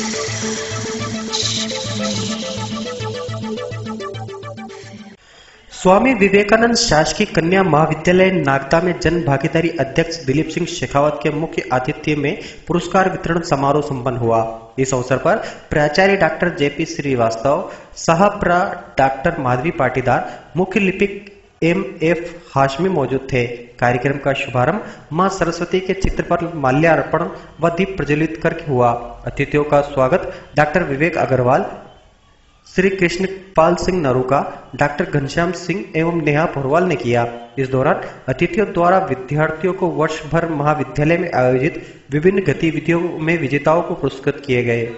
स्वामी विवेकानंद शासकीय कन्या महाविद्यालय नागदा में जन भागीदारी अध्यक्ष दिलीप सिंह शेखावत के मुख्य आतिथ्य में पुरस्कार वितरण समारोह संपन्न हुआ। इस अवसर पर प्राचार्य डॉक्टर जेपी श्रीवास्तव, सह-प्रा डॉक्टर माधवी पाटीदार, मुख्य लिपिक एम.एफ. हाशमी मौजूद थे। कार्यक्रम का शुभारंभ मां सरस्वती के चित्र पर माल्यार्पण व दीप प्रज्वलित करके हुआ। अतिथियों का स्वागत डॉक्टर विवेक अग्रवाल, श्री कृष्णपाल सिंह नरूका, डॉक्टर घनश्याम सिंह एवं नेहा पोरवाल ने किया। इस दौरान अतिथियों द्वारा विद्यार्थियों को वर्ष भर महाविद्यालय में आयोजित विभिन्न गतिविधियों में विजेताओं को पुरस्कृत किए गए।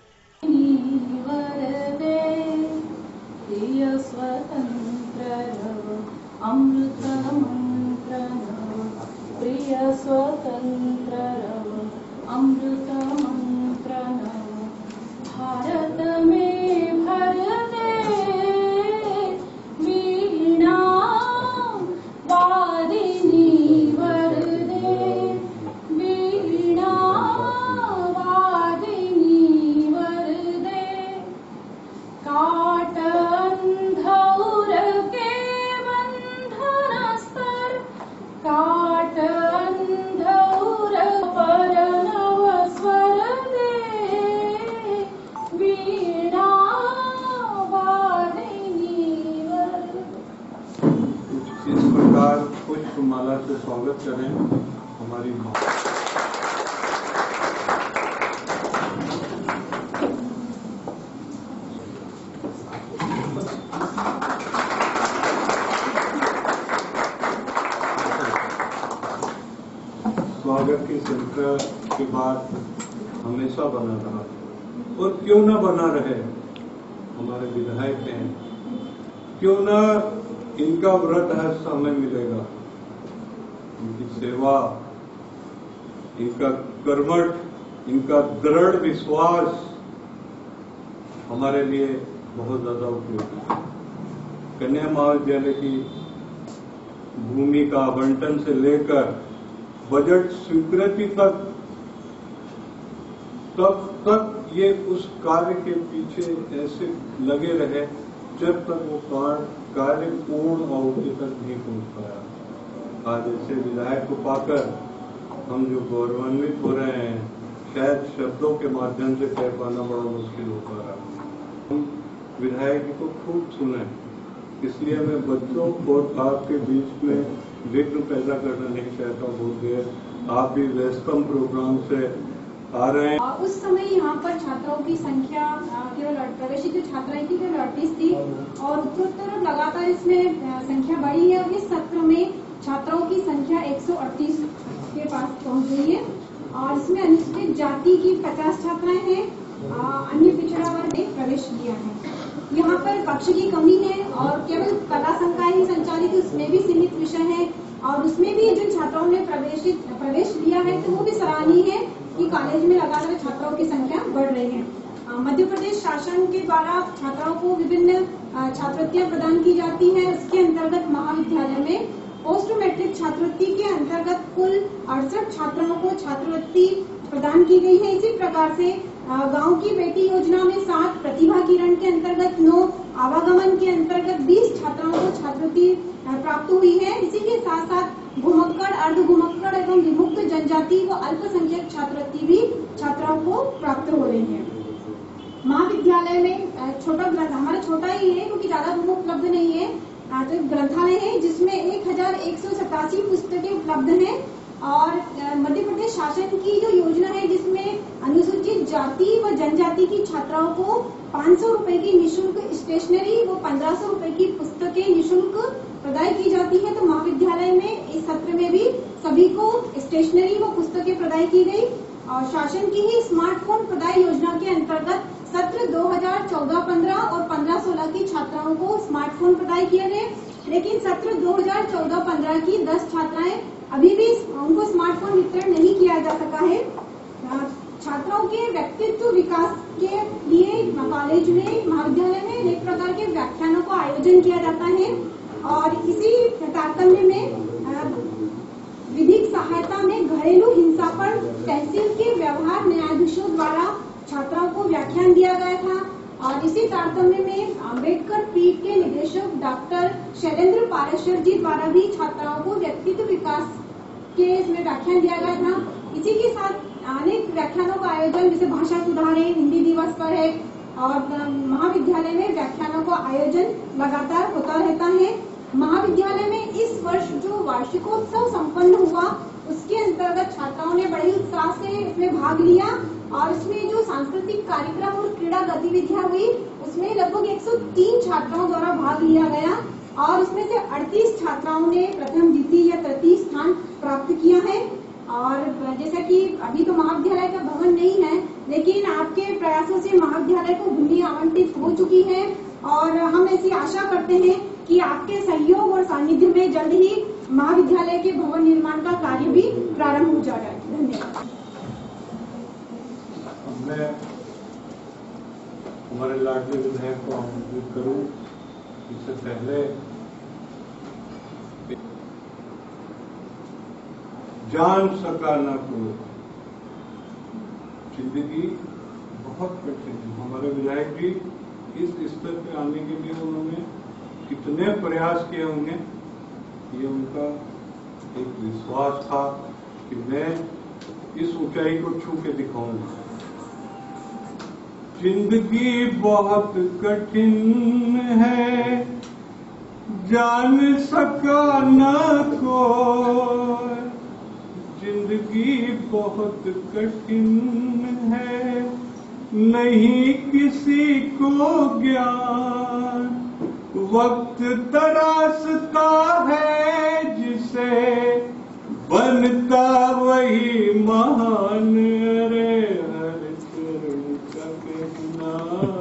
पुष्पमाला से स्वागत करें हमारी माँ। स्वागत की संख्या के बाद हमेशा बना रहा और क्यों ना बना रहे, हमारे विधायक हैं, क्यों ना इनका व्रत हर समय मिलेगा। इनकी सेवा, इनका कर्मठ, इनका दृढ़ विश्वास हमारे लिए बहुत ज्यादा उपयोगी है। कन्या महाविद्यालय की भूमि का आवंटन से लेकर बजट स्वीकृति तक, तब तक ये उस कार्य के पीछे ऐसे लगे रहे जब तक वो कार्य पूर्ण अवधि तक नहीं पहुंच पाया। आज ऐसे विधायक को पाकर हम जो गौरवान्वित हो रहे हैं, शायद शब्दों के माध्यम से कह पाना बड़ा मुश्किल हो पा रहा है। हम विधायक को खूब सुने, इसलिए मैं बच्चों और आपके बीच में विघ्न पैदा करना नहीं चाहता। बहुत देर आप भी व्यस्तम प्रोग्राम से आ रहे हैं। उस समय यहाँ पर छात्राओं की संख्या केवल प्रवेशित जो छात्राएं थी केवल 38 थी और उत्तरोत्तर लगातार इसमें संख्या बढ़ी है। और इस सत्र में छात्राओं की संख्या 138 के पास पहुँच गई है और इसमें अनुसूचित जाति की 50 छात्राएं हैं, अन्य पिछड़ा वर्ग ने प्रवेश लिया है। यहाँ पर कक्ष की कमी है और केवल कला संकाय ही संचालित, उसमें भी सीमित विषय है और उसमें भी जिन छात्राओं ने प्रवेश लिया है तो वो भी सराहनीय है कि कॉलेज में लगातार छात्राओं की संख्या बढ़ रही है। मध्य प्रदेश शासन के द्वारा छात्राओं को विभिन्न छात्रवृत्तियां प्रदान की जाती हैं। उसके अंतर्गत महाविद्यालय में पोस्ट मैट्रिक छात्रवृत्ति के अंतर्गत कुल 68 छात्राओं को छात्रवृत्ति प्रदान की गई है। इसी प्रकार से गांव की बेटी योजना में 7, प्रतिभा किरण के अंतर्गत 9, आवागमन के अंतर्गत 20 छात्राओं को छात्रवृत्ति प्राप्त हुई है। इसी के साथ साथ घुमक्कड़, अर्ध घुमक्कड़ एवं विमुक्त जनजाति व अल्पसंख्यक छात्रवृत्ति भी छात्राओं को प्राप्त हो रही है। महाविद्यालय में छोटा ग्रंथ, हमारा छोटा ही है क्योंकि ज्यादा रूम उपलब्ध नहीं है, तो ग्रंथालय है जिसमें 1187 पुस्तकें उपलब्ध हैं और मध्य प्रदेश शासन की जो योजना है जिसमें अनुसूचित जाति व जनजाति की छात्राओं को 500 रुपए की निःशुल्क स्टेशनरी व 1500 रुपए की पुस्तकें निःशुल्क प्रदान की जाती है। तो महाविद्यालय में इस सत्र में भी सभी को स्टेशनरी व पुस्तकें प्रदान की गई और शासन की ही स्मार्टफोन प्रदाय योजना के अंतर्गत सत्र 2014-15 और 15-16 की छात्राओं को स्मार्टफोन प्रदान किए गए, लेकिन सत्र 2014-15 की 10 छात्राएं अभी भी उनको स्मार्टफोन वितरण नहीं किया जा सका है। छात्राओं के व्यक्तित्व विकास के लिए कॉलेज में, महाविद्यालय में एक प्रकार के व्याख्यानों का आयोजन किया जाता है और इसी तारतम्य में विधिक सहायता में घरेलू हिंसा पर तहसील के व्यवहार न्यायाधीशों द्वारा छात्राओं को को व्याख्यान दिया गया था। और इसी तारतम्य में अम्बेडकर पीठ के निदेशक डॉक्टर शैलेंद्र पारेशर जी द्वारा भी छात्राओं को व्यक्तित्व विकास के इसमें व्याख्यान दिया गया था। इसी के साथ अनेक व्याख्यानों का आयोजन, जैसे भाषा सुधार है, हिंदी दिवस पर है, और महाविद्यालय में व्याख्यानों का आयोजन लगातार होता रहता है। महाविद्यालय में इस वर्ष जो वार्षिकोत्सव संपन्न हुआ, उसके अंतर्गत छात्राओं ने बड़े उत्साह से इसमें भाग लिया, और इसमें जो सांस्कृतिक कार्यक्रम और क्रीड़ा गतिविधियां हुई, उसमें लगभग 103 छात्राओं द्वारा भाग लिया गया, और इसमें से 38 छात्राओं ने प्रथम, द्वितीय या तृतीय स्थान प्राप्त किया है। और जैसा कि अभी तो महाविद्यालय का भवन नहीं है, लेकिन आपके प्रयासों से महाविद्यालय को भूमि आवंटित हो चुकी है, और हम ऐसी आशा करते हैं कि आपके सहयोग और सानिध्य में जल्द ही महाविद्यालय के भवन निर्माण का कार्य भी प्रारंभ हो जाएगा। धन्यवाद। मैं हमारे लाडले विधायक को आमंत्रित करूं। इससे पहले जान सका न को, जिंदगी बहुत कठिन है। हमारे विधायक जी इस स्तर पे आने के लिए उन्होंने कितने प्रयास किए होंगे, ये उनका एक विश्वास था कि मैं इस ऊंचाई को छू के दिखाऊंगा। जिंदगी बहुत कठिन है, जान सका न कोई, जिंदगी बहुत कठिन है, नहीं किसी को ज्ञान, वक्त तरासता है जिसे, बनता वही महान, रे हर चरण का कहना,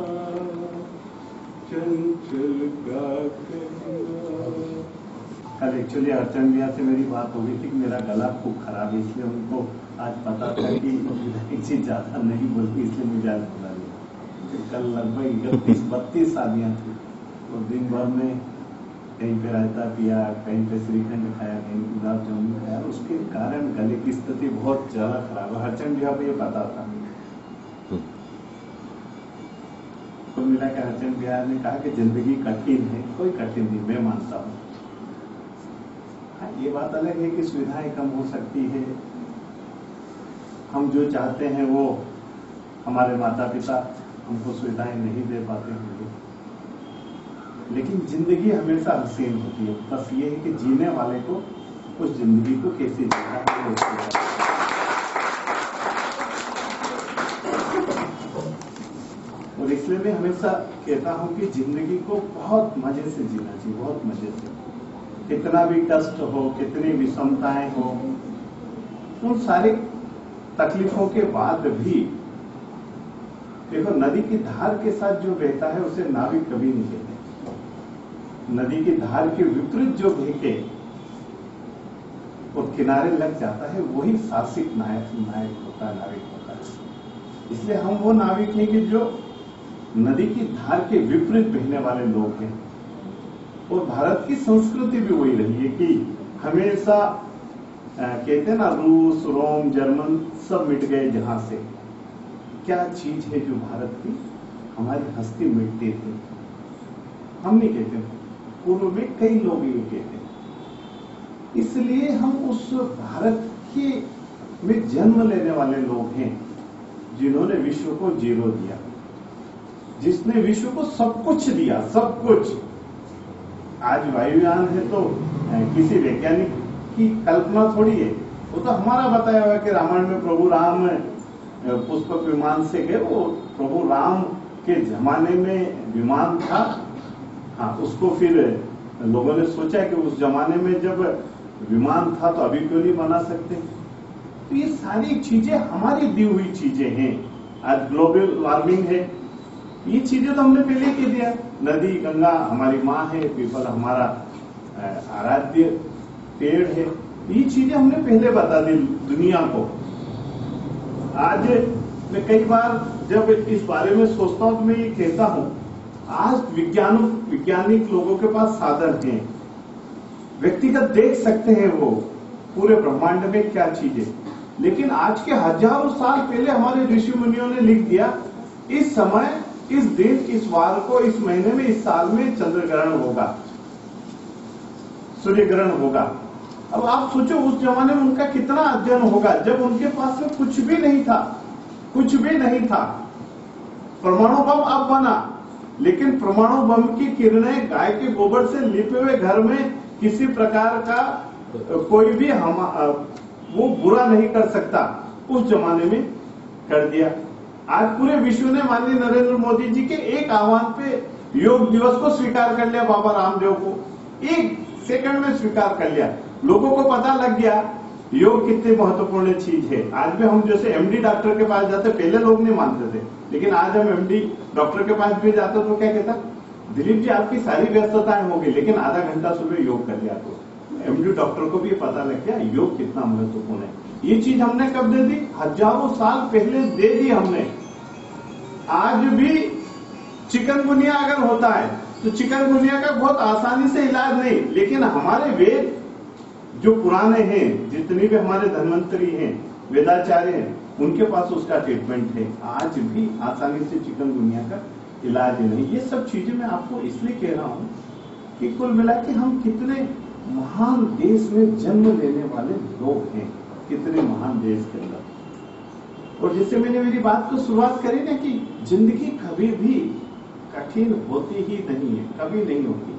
चंचल का कहना। कल एक्चुअली अर्चन भैया से मेरी बात हो गई थी कि मेरा गला खूब खराब है, इसलिए उनको आज पता था कि विधायक जी ज्यादा नहीं बोलती, इसलिए मुझे आज बुला लिया। कल लगभग 31-32 शादियां थी, तो दिन भर में कहीं पे रायता पिया, कहीं पे श्रीखंड खाया, कहीं गुलाब जामुन खाया, उसके कारण गले की स्थिति बहुत ज्यादा खराब है। हरचंद भैया को ये पता था। तो मिला कि हरचंद भैया ने कहा कि जिंदगी कठिन है, कोई कठिन नहीं, मैं मानता हूँ। ये बात अलग है कि सुविधाएं कम हो सकती है, हम जो चाहते हैं वो हमारे माता पिता हमको सुविधाएं नहीं दे पाते होंगे, लेकिन जिंदगी हमेशा हसीन होती है। बस ये है कि जीने वाले को उस जिंदगी को कैसे जीना है। और इसलिए मैं हमेशा कहता हूं कि जिंदगी को बहुत मजे से जीना चाहिए, बहुत मजे से। कितना भी कष्ट हो, कितनी विषमताएं हो, उन सारी तकलीफों के बाद भी देखो, नदी की धार के साथ जो बहता है उसे नाविक कभी नहीं कहते। नदी की धार के विपरीत जो बहके और किनारे लग जाता है, वही साहसिक नायक होता है, नाविक होता है। इसलिए हम वो नाविक हैं कि जो नदी की धार के विपरीत बहने वाले लोग हैं। और भारत की संस्कृति भी वही रही है कि हमेशा कहते हैं ना, रूस, रोम, जर्मन सब मिट गए जहां से। क्या चीज है जो भारत की, हमारी हस्ती मिटती थी। हम नहीं कहते, पूर्व में कई लोग ये कहते। इसलिए हम उस भारत के में जन्म लेने वाले लोग हैं जिन्होंने विश्व को जीरो दिया, जिसने विश्व को सब कुछ दिया, सब कुछ। आज वायुयान है तो किसी वैज्ञानिक की कल्पना थोड़ी है, वो तो हमारा बताया हुआ कि रामायण में प्रभु राम पुष्पक विमान से गए। वो प्रभु राम के जमाने में विमान था। हाँ, उसको फिर लोगों ने सोचा कि उस जमाने में जब विमान था तो अभी क्यों नहीं बना सकते। तो ये सारी चीजें हमारी दी हुई चीजें हैं। आज ग्लोबल वार्मिंग है, ये चीजें तो हमने पहले कह दिया। नदी गंगा हमारी माँ है, पीपल हमारा आराध्य पेड़ है, ये चीजें हमने पहले बता दी दुनिया को। आज मैं कई बार जब इस बारे में सोचता हूं तो मैं ये कहता हूं, आज वैज्ञानिक लोगों के पास साधन हैं, व्यक्तिगत देख सकते हैं वो पूरे ब्रह्मांड में क्या चीजें। लेकिन आज के हजारों साल पहले हमारे ऋषि मुनियों ने लिख दिया इस समय, इस दिन, इस वार को, इस महीने में, इस साल में चंद्र ग्रहण होगा, सूर्य ग्रहण होगा। अब आप सोचो उस जमाने में उनका कितना अध्ययन होगा, जब उनके पास में कुछ भी नहीं था, कुछ भी नहीं था। परमाणु बम अब बना, लेकिन परमाणु बम की किरणें गाय के गोबर से लिपे हुए घर में किसी प्रकार का कोई भी वो बुरा नहीं कर सकता। उस जमाने में कर दिया। आज पूरे विश्व ने माननीय नरेंद्र मोदी जी के एक आह्वान पे योग दिवस को स्वीकार कर लिया। बाबा रामदेव को 1 सेकंड में स्वीकार कर लिया। लोगों को पता लग गया योग कितनी महत्वपूर्ण चीज है। आज भी हम जैसे एमडी डॉक्टर के पास जाते, पहले लोग नहीं मानते थे, लेकिन आज हम एमडी डॉक्टर के पास भी जाते तो क्या कहता, दिलीप जी आपकी सारी व्यस्तताएं होगी, लेकिन आधा घंटा सुबह योग कर लिया। तो एमडी डॉक्टर को भी पता लग गया योग कितना महत्वपूर्ण है। ये चीज हमने कब दे दी? हजारों साल पहले दे दी हमने। आज भी चिकनगुनिया अगर होता है तो चिकनगुनिया का बहुत आसानी से इलाज नहीं, लेकिन हमारे वेद जो पुराने हैं, जितने भी हमारे धन्वंतरी हैं, वेदाचार्य हैं, उनके पास उसका ट्रीटमेंट है। आज भी आसानी से चिकनगुनिया का इलाज नहीं। ये सब चीजें मैं आपको इसलिए कह रहा हूं कि कुल मिला के हम कितने महान देश में जन्म लेने वाले लोग हैं, कितने महान देश के अंदर। और जैसे मैंने मेरी बात को शुरुआत करी ना कि जिंदगी कभी भी कठिन होती ही नहीं है, कभी नहीं होती।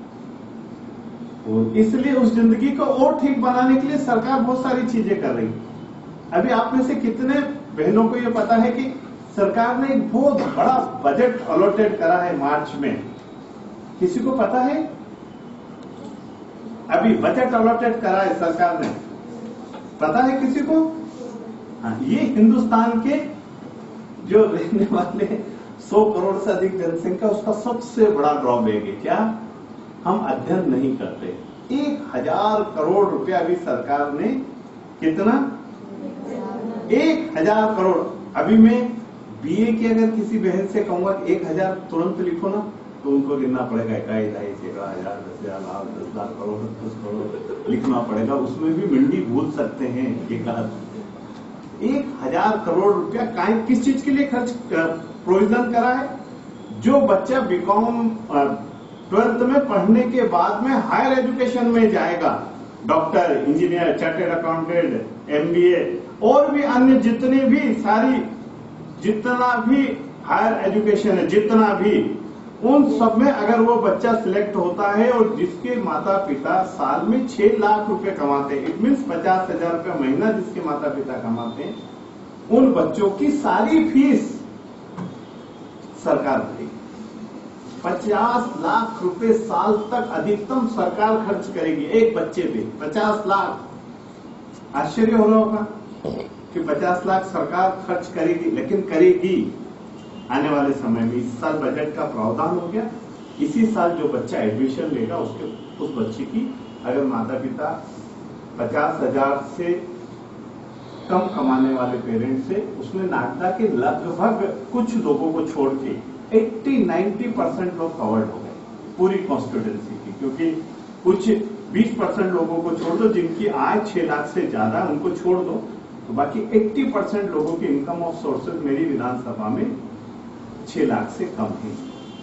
और इसलिए उस जिंदगी को और ठीक बनाने के लिए सरकार बहुत सारी चीजें कर रही है। अभी आप में से कितने बहनों को ये पता है कि सरकार ने एक बहुत बड़ा बजट अलॉटेड करा है मार्च में? किसी को पता है? अभी बजट अलॉटेड करा है सरकार ने, पता है किसी को? हाँ, ये हिंदुस्तान के जो रहने वाले 100 करोड़ से अधिक जनसंख्या, उसका सबसे बड़ा ड्रॉबैक है। क्या? हम अध्ययन नहीं करते। 1000 करोड़ रुपया अभी सरकार ने, कितना? 1000 करोड़। अभी मैं बीए की अगर किसी बहन से कहूंगा 1000 तुरंत लिखो ना, तो उनको गिनना पड़ेगा 1,000, 10,000, 10 लाख करोड़, 10 करोड़ लिखना पड़ेगा। उसमें भी मिंडी भूल सकते हैं। 1000 करोड़ रुपया किस चीज के लिए खर्च प्रोविजन करा है? जो बच्चा बीकॉम 12th में पढ़ने के बाद में हायर एजुकेशन में जाएगा, doctor, engineer, chartered accountant, MBA और भी अन्य जितने भी जितना भी हायर एजुकेशन है, जितना भी, उन सब में अगर वो बच्चा सिलेक्ट होता है और जिसके माता पिता साल में 6 लाख रुपए कमाते हैं, इट मीन्स 50,000 रुपये महीना जिसके माता पिता कमाते हैं, उन बच्चों की सारी फीस सरकार भरेगी। 50 लाख रुपए साल तक अधिकतम सरकार खर्च करेगी एक बच्चे पे। 50 लाख। आश्चर्य हो रहा होगा कि 50 लाख सरकार खर्च करेगी, लेकिन करेगी आने वाले समय में। इस साल बजट का प्रावधान हो गया। इसी साल जो बच्चा एडमिशन लेगा उस बच्चे की अगर माता पिता 50,000 से कम कमाने वाले पेरेंट्स से, उसमें नागदा के लगभग कुछ लोगों को छोड़ के 80-90% लोग कवर्ड हो गए पूरी कॉन्स्टिट्यूएंसी की, क्योंकि कुछ 20% लोगों को छोड़ दो जिनकी आय 6 लाख से ज्यादा, उनको छोड़ दो, तो बाकी 80% लोगों की इनकम ऑफ सोर्सेज मेरी विधानसभा में 6 लाख से कम है।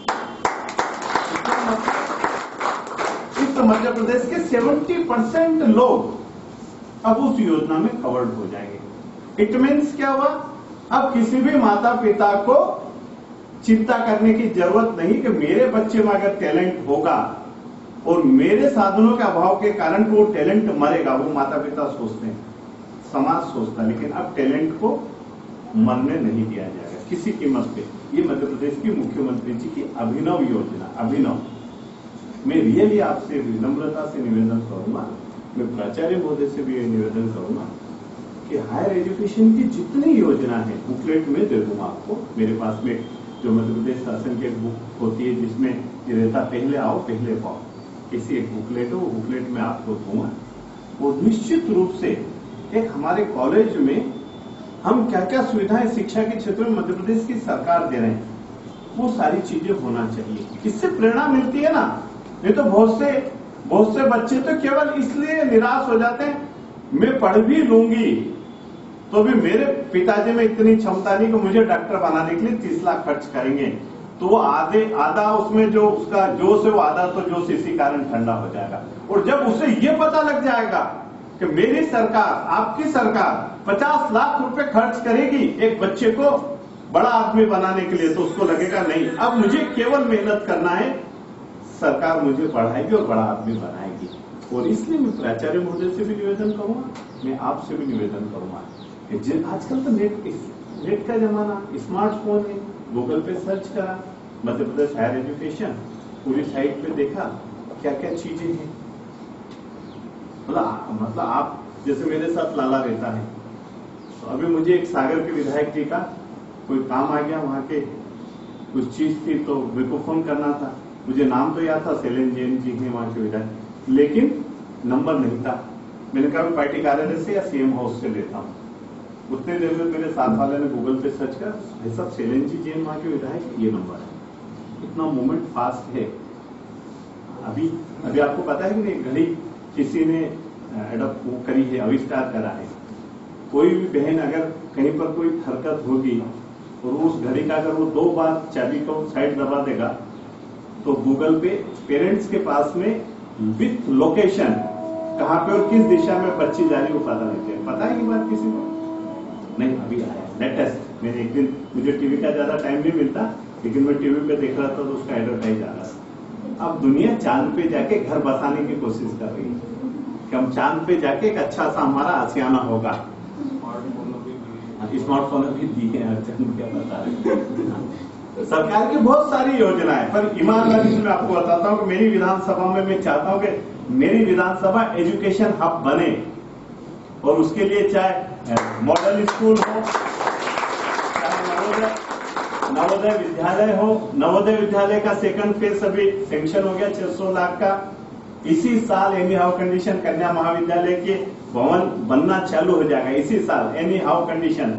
इस मध्य प्रदेश के 70% लोग अब उस योजना में कवर्ड हो जाएंगे। इट मीन्स क्या हुआ? अब किसी भी माता पिता को चिंता करने की जरूरत नहीं कि मेरे बच्चे में अगर टैलेंट होगा और मेरे साधनों के अभाव के कारण वो टैलेंट मरेगा। वो माता पिता सोचते हैं, समाज सोचता है, लेकिन अब टैलेंट को मरने नहीं दिया जाएगा किसी कीमत पे। ये मध्य प्रदेश की मुख्यमंत्री जी की अभिनव योजना, अभिनव। मैं रियली आपसे विनम्रता से निवेदन करूंगा, मैं प्राचार्य महोदय से भी निवेदन करूंगा कि हायर एजुकेशन की जितनी योजना है बुकलेट में दे दूंगा आपको। मेरे पास में जो मध्य प्रदेश शासन की एक बुक होती है जिसमें ये रहता पहले आओ पहले पाओ, ऐसी एक बुकलेट है, वो बुकलेट में आपको दूंगा। और निश्चित रूप से एक हमारे कॉलेज में हम क्या क्या सुविधाएं शिक्षा के क्षेत्र में मध्य प्रदेश की सरकार दे रहे हैं, वो सारी चीजें होना चाहिए। इससे प्रेरणा मिलती है ना। नहीं तो बहुत से बच्चे तो केवल इसलिए निराश हो जाते हैं, मैं पढ़ भी लूंगी तो भी मेरे पिताजी में इतनी क्षमता नहीं कि मुझे डॉक्टर बनाने के लिए 30 लाख खर्च करेंगे, तो वो आधा उसमें जो उसका जोश है वो आधा तो जोश इसी कारण ठंडा हो जाएगा। और जब उसे ये पता लग जाएगा कि मेरी सरकार, आपकी सरकार 50 लाख रुपए खर्च करेगी एक बच्चे को बड़ा आदमी बनाने के लिए, तो उसको लगेगा नहीं, अब मुझे केवल मेहनत करना है, सरकार मुझे पढ़ाएगी और बड़ा आदमी बनाएगी। और इसलिए मैं प्राचार्य महोदय से भी निवेदन करूंगा, मैं आपसे भी निवेदन करूंगा कि आजकल तो नेट का जमाना, स्मार्टफोन है, गूगल पे सर्च करा मध्य प्रदेश हायर एजुकेशन, पूरी साइट पे देखा क्या क्या चीजें हैं। मतलब आप जैसे मेरे साथ लाला रहता है, तो अभी मुझे एक सागर के विधायक जी का कोई काम आ गया, वहां के कुछ चीज थी तो मेरे को फोन करना था, मुझे नाम तो याद था, शैलेंद्र जैन जी हैं वहां के विधायक, लेकिन नंबर नहीं था। मैंने कहा पार्टी कार्यालय से या सीएम हाउस से लेता हूँ। उतने देर में मेरे साथ वाले ने गूगल पे सर्च कर, भाई साहब शैलेंद्र जी जैन वहां के विधायक, ये नंबर है। इतना मूवमेंट फास्ट है। अभी आपको पता है कि नहीं, घड़ी किसी ने एडॉप्ट वो करी है, आविष्कार करा है। कोई भी बहन अगर कहीं पर कोई हरकत होगी और उस घड़ी का अगर वो 2 बार चाबी को साइड दबा देगा तो गूगल पे पेरेंट्स के पास में विथ लोकेशन कहां पे और किस दिशा में बच्ची जा रही है वो पता लगता है। पता है ये बात किसी को? नहीं, अभी आया लेटेस्ट। मैंने एक दिन, मुझे टीवी का ज्यादा टाइम नहीं मिलता, लेकिन मैं टीवी पे देख रहा था तो उसका एडवर्टाइज आ रहा था। अब दुनिया चांद पे जाके घर बसाने की कोशिश कर रही है कि हम चांद पे जाके एक अच्छा सा हमारा आशियाना होगा। स्मार्टफोन भी दिए हैं, क्या बता रहे। सरकार की बहुत सारी योजनाएं, पर ईमानदारी से मैं आपको बताता हूं कि मेरी विधानसभा में मैं चाहता हूं कि मेरी विधानसभा एजुकेशन हब बने, और उसके लिए चाहे मॉडल स्कूल हो, चाहे नवोदय विद्यालय हो। नवोदय विद्यालय का सेकंड फेज अभी सेंक्शन हो गया 600 लाख का। इसी साल एनी हाउ कंडीशन कन्या महाविद्यालय के भवन बनना चालू हो जाएगा इसी साल, एनी हाउ कंडीशन।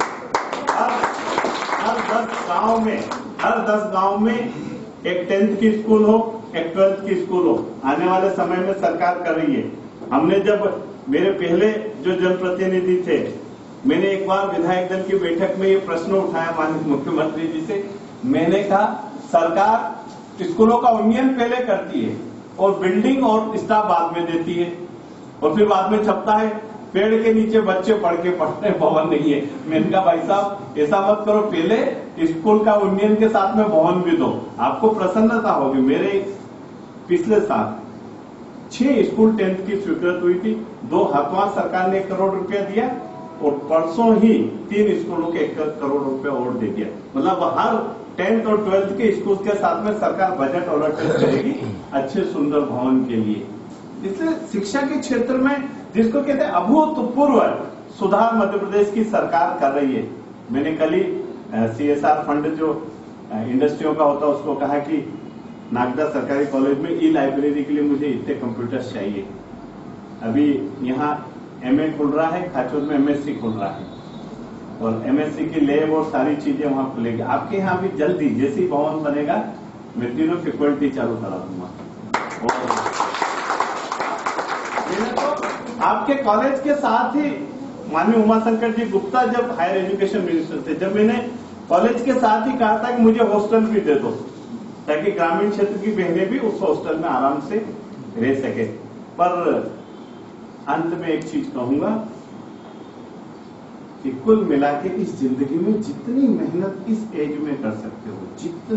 हर 10 गांव में एक 10th की स्कूल हो, एक 12th की स्कूल हो। आने वाले समय में सरकार कर रही है। हमने जब मेरे पहले जो जनप्रतिनिधि थे, मैंने एक बार विधायक दल की बैठक में ये प्रश्न उठाया माननीय मुख्यमंत्री जी से। मैंने कहा सरकार स्कूलों का उन्नयन पहले करती है और बिल्डिंग और स्टाफ बाद में देती है, और फिर बाद में छपता है पेड़ के नीचे बच्चे पढ़ के पढ़ते हैं, भवन नहीं है। मैंने कहा भाई साहब ऐसा मत करो, पहले स्कूल का उन्नयन के साथ में भवन भी दो, आपको प्रसन्नता होगी। मेरे पिछले साल 6 स्कूल 10th की स्वीकृत हुई थी। 2 हथवार सरकार ने 1 करोड़ रुपया दिया, और परसों ही 3 स्कूलों के 1 करोड़ रुपया और दे दिया। मतलब हर 10th और 12th के स्कूल के साथ में सरकार बजट अलॉटेट करेगी अच्छे सुंदर भवन के लिए। इसलिए शिक्षा के क्षेत्र में जिसको कहते हैं अभूतपूर्व सुधार मध्य प्रदेश की सरकार कर रही है। मैंने कल ही CSR फंड जो इंडस्ट्रियों का होता है उसको कहा कि नागदा सरकारी कॉलेज में ई-लाइब्रेरी के लिए मुझे इतने कंप्यूटर्स चाहिए। अभी यहाँ MA खुल रहा है, खाचोद में MSc खुल रहा है, और MSc की लैब और सारी चीजें वहां खुलेगी। आपके यहाँ भी जल्दी जैसे ही भवन बनेगा मैं तीनों फैकल्टी चालू करा दूंगा। तो आपके कॉलेज के साथ ही माननीय उमाशंकर जी गुप्ता जब हायर एजुकेशन मिनिस्टर थे, जब मैंने कॉलेज के साथ ही कहा था कि मुझे हॉस्टल भी दे दो ताकि ग्रामीण क्षेत्र की बहनें भी उस हॉस्टल में आराम से रह सके। पर अंत में एक चीज कहूंगा कि कुल मिला के इस जिंदगी में जितनी मेहनत इस एज में कर सकते हो,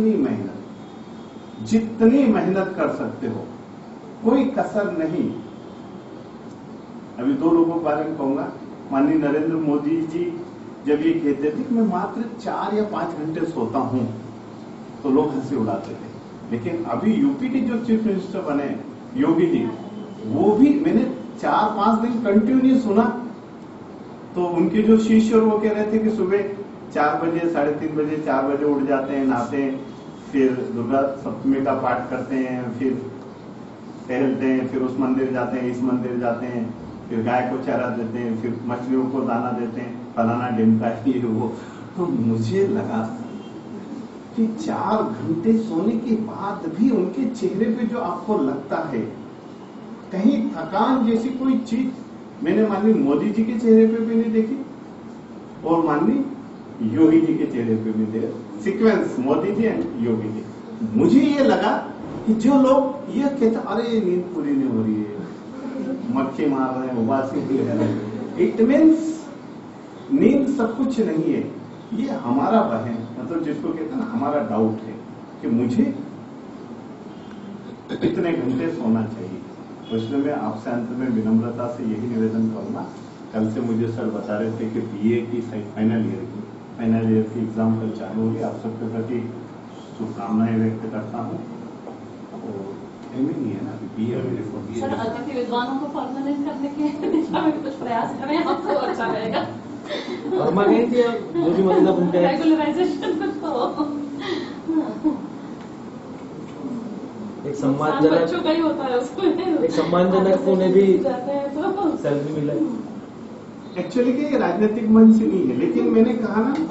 जितनी मेहनत कर सकते हो, कोई कसर नहीं। अभी 2 लोगों के बारे में कहूंगा। माननीय नरेंद्र मोदी जी जब ये कहते थे कि मैं मात्र 4 या 5 घंटे सोता हूं, तो लोग हंसी उड़ाते थे। लेकिन अभी यूपी के जो चीफ मिनिस्टर बने योगी जी, वो भी मैंने 4-5 दिन कंटिन्यू सुना। तो उनके जो शिष्य वो कह रहे थे कि सुबह 4 बजे, 3:30 बजे, 4 बजे उठ जाते हैं, नहाते हैं, फिर दुर्गा सप्तमी का पाठ करते हैं, फिर टहलते हैं, फिर उस मंदिर जाते हैं, इस मंदिर जाते हैं, फिर गाय को चारा देते हैं, फिर मछलियों को दाना देते हैं, फलाना ढिमका ये वो। तो मुझे लगा कि 4 घंटे सोने के बाद भी उनके चेहरे पे जो आपको लगता है कहीं थकान जैसी कोई चीज मैंने माननीय मोदी जी के चेहरे पे भी नहीं देखी। और माननीय योगी जी के चेहरे पे भी दे सीक्वेंस, मोदी जी एंड योगी जी। मुझे ये लगा कि जो लोग ये कहते अरे नींद पूरी नहीं हो रही है, मक्खी मार रहे हैं, उबासी भी है, इट मीन्स नींद सब कुछ नहीं है। ये हमारा वहम, मतलब जिसको कहते हैं ना हमारा डाउट है कि मुझे इतने घंटे सोना चाहिए। तो इसलिए मैं आपसे अंत में विनम्रता से यही निवेदन करूंगा। कल से मुझे सर बता रहे थे कि बीए की फाइनल ईयर की एग्जाम कल चालू होगी। आप सबके प्रति शुभकामनाएं व्यक्त करता हूँ। और एमए नहीं है ना, बीए सर, अतिथि विद्वानों को परमानेंट करने के दिशा में कुछ प्रयास करें, आपको अच्छा रहेगा। परमानेंट या जो भी मतलब उनका रेगुलराइजेशन कुछ तो एक सम्मानजनक बच्चों का ही होता है, उसको एक सम्मानजनक उन्हें भी जाते हैं तो सैलरी मिले। एक्चुअली कि ये राजनीतिक मंच नहीं है, लेकिन मैंने कहा ना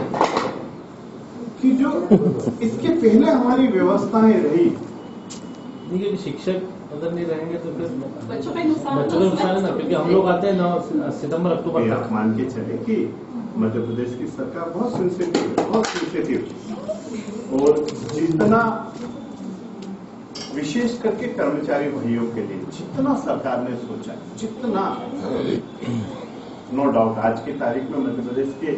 कि जो इसके पहले हमारी व्यवस्थाएं रही, देखिए शिक्षक अगर नहीं रहेंगे तो फिर बच्चों का नुकसान है ना, क्योंकि हम लोग आते हैं 9 सितंबर अक्टूबर तक। आप मान के चले कि मध्य प्रदेश की सरकार बहुत सेंसिटिव और जितना विशेष करके कर्मचारी भाइयों के लिए जितना सरकार ने सोचा, जितना नो डाउट आज की तारीख में मध्य प्रदेश के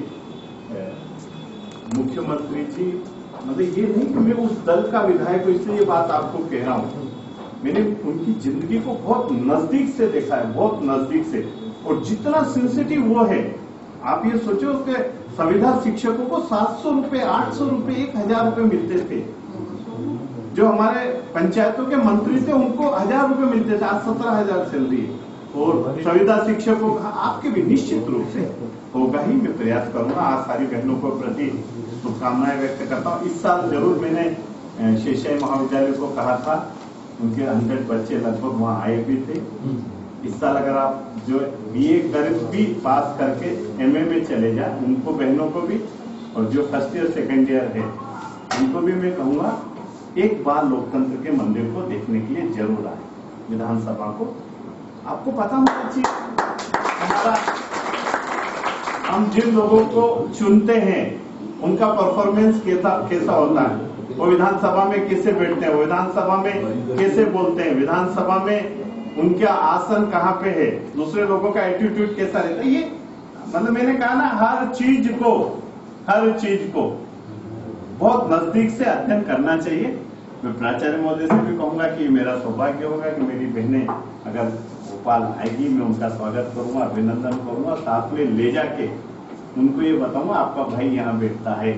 मुख्यमंत्री जी, मतलब ये नहीं कि मैं उस दल का विधायक हूं इसलिए ये बात आपको कह रहा हूं, मैंने उनकी जिंदगी को बहुत नजदीक से देखा है, बहुत नजदीक से। और जितना सेंसिटिव वो है, आप ये सोचो कि संविदा शिक्षकों को 700 रुपए, 800 रुपए, 1000 रुपए मिलते थे। जो हमारे पंचायतों के मंत्री थे उनको 1000 रुपए मिलते थे, आज 17,000 सैलरी है। और संविदा शिक्षकों का आपके भी निश्चित रूप से होगा ही, मैं प्रयास करूंगा। आज सारी बहनों को प्रति शुभकामनाएं व्यक्त करता हूँ। इस साल जरूर मैंने शेषाई महाविद्यालय को कहा था, उनके 100 बच्चे लगभग वहां आए भी थे। इस साल अगर आप जो बीए गणित भी पास करके एमए में चले जाए, उनको बहनों को भी, और जो फर्स्ट ईयर सेकेंड ईयर है उनको भी मैं कहूंगा एक बार लोकतंत्र के मंदिर को देखने के लिए जरूर आए, विधानसभा को। आपको पता होना चाहिए हमारा, हम जिन लोगों को चुनते हैं उनका परफॉर्मेंस कैसा होता है, वो विधानसभा में कैसे बैठते हैं, वो विधानसभा में कैसे बोलते हैं, विधानसभा में उनका आसन कहाँ पे है, दूसरे लोगों का एटीट्यूड कैसा रहता है। ये मतलब मैंने कहा ना, हर चीज को बहुत नजदीक से अध्ययन करना चाहिए। मैं प्राचार्य महोदय से भी कहूंगा कि मेरा सौभाग्य होगा कि मेरी बहनें अगर भोपाल आएगी, मैं उनका स्वागत करूंगा, अभिनंदन करूंगा, साथ में ले जाके उनको ये बताऊंगा आपका भाई यहाँ बैठता है।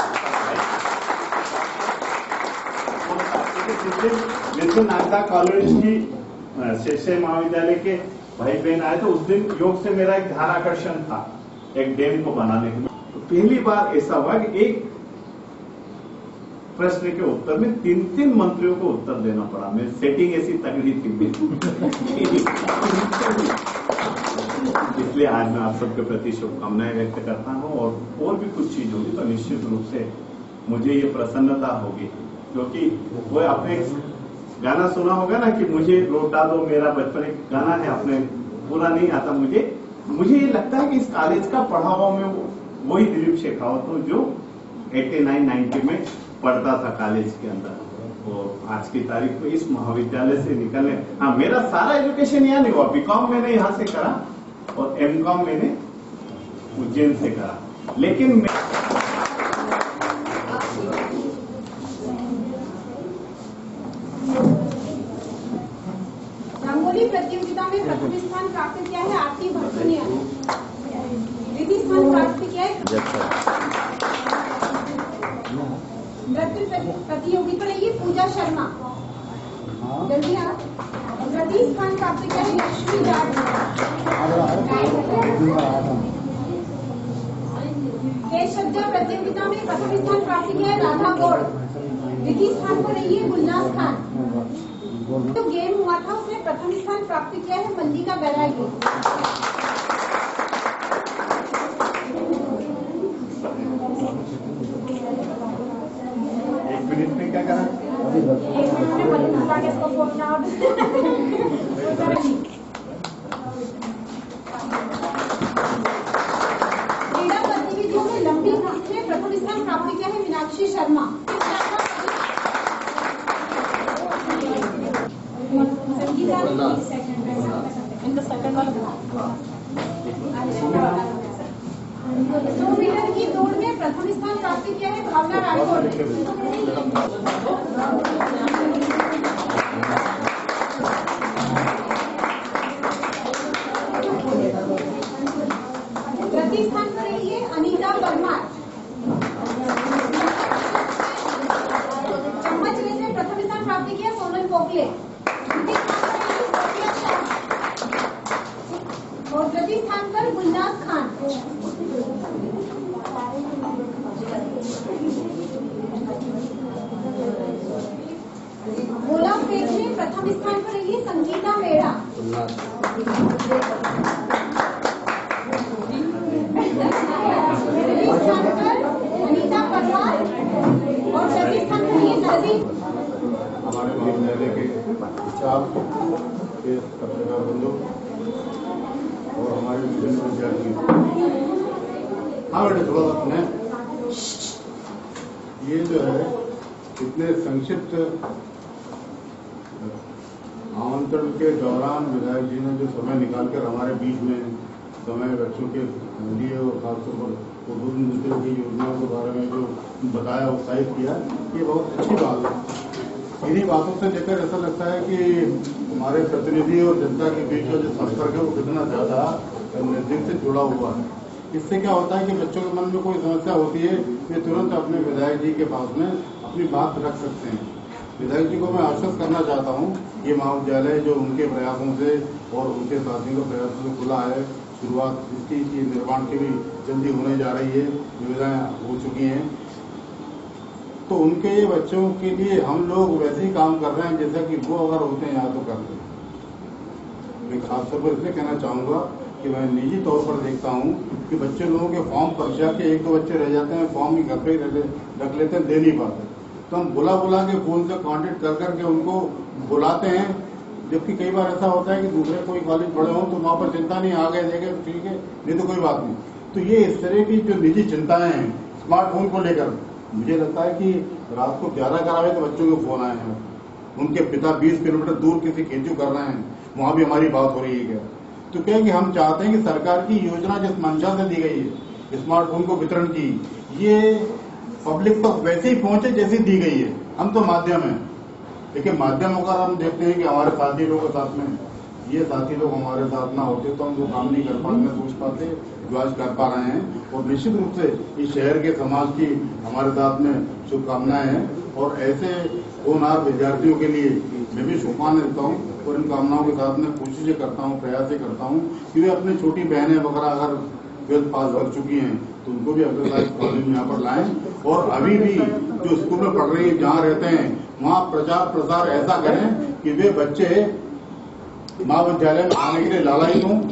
जिस दिन नागदा कॉलेज की शेषाई महाविद्यालय के भाई बहन आए तो उस दिन योग से मेरा एक ध्यान आकर्षण था, एक डैम को बनाने के लिए। तो पहली बार ऐसा हुआ कि एक प्रश्न के उत्तर में 3 मंत्रियों को उत्तर देना पड़ा। मेरी सेटिंग ऐसी तगड़ी थी इसलिए आज मैं आप सबके प्रति शुभकामनाएं व्यक्त करता हूं। और भी कुछ चीज होगी तो निश्चित रूप से मुझे ये प्रसन्नता होगी, क्योंकि वो आपने गाना सुना होगा ना कि मुझे लौटा दो मेरा बचपन, एक गाना है, आपने पूरा नहीं आता मुझे ये लगता है कि इस कॉलेज का पढ़ा हुआ में वही दिलीप शेखावत हो जो 89-90 में पढ़ता था कॉलेज के अंदर। और आज की तारीख में इस महाविद्यालय से निकलने, हाँ मेरा सारा एजुकेशन यहाँ नहीं हुआ, बीकॉम मैंने यहाँ से करा और एमकॉम मैंने उज्जैन से करा, लेकिन रंगोली प्रतियोगिता में प्रथम स्थान प्राप्त किया है आरती भट्टनिया, द्वितीय स्थान प्राप्त किया है नृत्य प्रतियोगिता है ये पूजा शर्मा, जल्दी आप। तृतीय स्थान प्राप्त किया है लक्ष्मी जाट, केश सज्जा प्रतियोगिता में प्रथम स्थान प्राप्त किया है राधा गौड़, द्वितीय स्थान पर रही है गुलनाज खान। जो गेम हुआ था उसमें प्रथम स्थान प्राप्त किया है मल्लिका बैरागी। में क्या करा, एक मिनट में बता के इसको फोन आउट। क्रीड़ा शर्मा। संगीता इनका सेकंड वाला 100 मीटर की दौड़ में प्रथम स्थान प्राप्त किया है भावना राठौर ने। तृतीय स्थान पर रही है अनीता परमार। चम्मच रेस में प्रथम स्थान प्राप्त किया सोनल पोखले। और तृतीय स्थान पर गुलनाज खान। गोला फेंक में प्रथम स्थान पर रही है संगीता मेड़ा। तृतीय स्थान पर अनीता परमार और चौथे स्थान पर रही है नरदीप। हमारे महाविद्यालय के छात्र के पत्रकार बंधु और हमारे विभिन्न विद्यार्थी। हाँ बेटे थोड़ा वक्त में ये जो है इतने संक्षिप्त आमंत्रण के दौरान विधायक जी ने जो समय निकालकर हमारे बीच में समय बच्चों के लिए और खासतौर पर विभिन्न मुद्दों की योजनाओं के बारे में जो बताया उत्साहित किया, ये बहुत अच्छी बात है। इन्हीं बातों से लेकर ऐसा लगता है कि हमारे प्रतिनिधि और जनता के बीच का जो संपर्क है वो कितना ज्यादा नजदीक से जुड़ा हुआ है। इससे क्या होता है कि बच्चों के मन में कोई समस्या होती है, वे तुरंत अपने विधायक जी के पास में अपनी बात रख सकते हैं। विधायक जी को मैं आश्वस्त करना चाहता हूँ, ये महाविद्यालय जो उनके प्रयासों से और उनके साथियों के प्रयासों से खुला है, शुरुआत इसकी निर्माण की भी जल्दी होने जा रही है, निविदाएं हो चुकी हैं, तो उनके ये बच्चों के लिए हम लोग वैसे ही काम कर रहे हैं जैसा कि वो अगर होते हैं यहाँ तो करते हैं। मैं खासतौर पर इसलिए कहना चाहूंगा कि मैं निजी तौर पर देखता हूँ कि बच्चे लोगों के फॉर्म परीक्षा के 1-2 बच्चे रह जाते हैं, फॉर्म ही घर पे ही रख लेते हैं, दे नहीं पाते, तो हम बुला के फोन से कांटेक्ट कर करके उनको बुलाते हैं। जबकि कई बार ऐसा होता है कि दूसरे कोई कॉलेज पढ़े हों तो वहां पर चिंता नहीं, आ गए देखे ठीक है, नहीं तो कोई बात नहीं। तो ये इस तरह की जो निजी चिंताएं हैं स्मार्टफोन को लेकर, मुझे लगता है कि रात को 11 बजे तो बच्चों के फोन आए हैं, उनके पिता 20 किलोमीटर दूर किसी खेजू कर रहे हैं, वहां भी हमारी बात हो रही है क्या? तो क्या है कि हम चाहते हैं कि सरकार की योजना जिस मंशा से दी गई है स्मार्टफोन को वितरण की, ये पब्लिक तक वैसे ही पहुंचे जैसी दी गई है। हम तो माध्यम है, लेकिन माध्यम होकर हम देखते हैं कि हमारे साथी लोगों के साथ में ये साथी लोग हमारे साथ ना होते तो हम जो काम नहीं कर पाते, सोच पाते, जो आज कर पा रहे हैं। और निश्चित रूप से इस शहर के समाज की हमारे साथ में शुभकामनाएं हैं और ऐसे होनहार विद्यार्थियों के लिए मैं भी शुभकामनाएं देता हूँ और इन कामनाओं के साथ में कोशिशें करता हूँ, प्रयास करता हूँ कि वे अपनी छोटी बहनें वगैरह अगर 12th पास कर चुकी हैं तो उनको भी अगले साल कॉलेज में यहाँ पर लाएं और अभी भी जो स्कूल में पढ़ रही है जहाँ रहते हैं वहाँ प्रचार प्रसार ऐसा करें कि वे बच्चे महाविद्यालय में आने के लिए लालायित हों।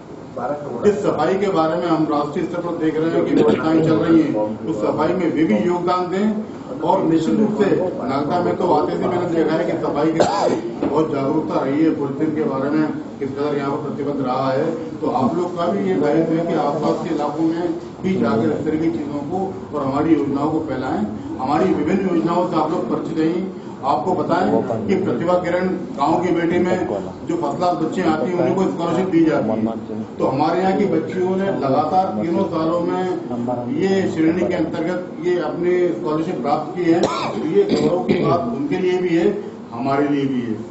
जिस सफाई के बारे में हम राष्ट्रीय स्तर पर देख रहे हैं कि व्यवस्थाएं चल रही हैं, उस सफाई में वे भी योगदान दें। और निश्चित रूप से नागदा में तो आते थे मैंने देखा है कि सफाई के बहुत जागरूकता रही है, पॉलिथीन के बारे में किस कदर यहाँ पर प्रतिबद्ध रहा है। तो आप लोग का भी ये दायित्व है कि आसपास के इलाकों में भी जाकर इस तरह की चीजों को और हमारी योजनाओं को फैलाएं। हमारी विभिन्न योजनाओं से आप लोग परिचित हैं। आपको बताएं कि प्रतिभा किरण गांव की बेटी में जो फसलात बच्चे आती हैं उनको स्कॉलरशिप दी जाती है। तो हमारे यहाँ की बच्चियों ने लगातार 3 सालों में ये श्रेणी के अंतर्गत ये अपनी स्कॉलरशिप प्राप्त की है। तो ये गौरव की बात उनके लिए भी है, हमारे लिए भी है।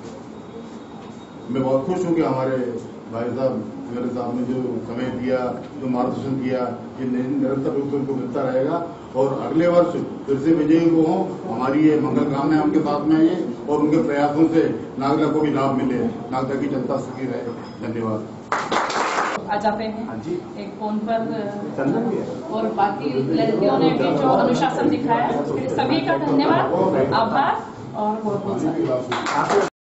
मैं बहुत खुश हूँ कि हमारे भाई साहब मेरे सामने जो समय दिया, जो मार्गदर्शन किया, ये निरंतर रूप से उनको मिलता रहेगा और अगले वर्ष फिर से विजयी को हो। हमारी ये मंगल कामनाएं उनके साथ में है और उनके प्रयासों से नागदा को भी लाभ मिले, नागदा की जनता सुखी रहे। धन्यवाद। आज आप हैं एक फोन पर और बाकी लड़कियों ने भी जो अनुशासन दिखाया, सभी का धन्यवाद, आभार और बहुत बहुत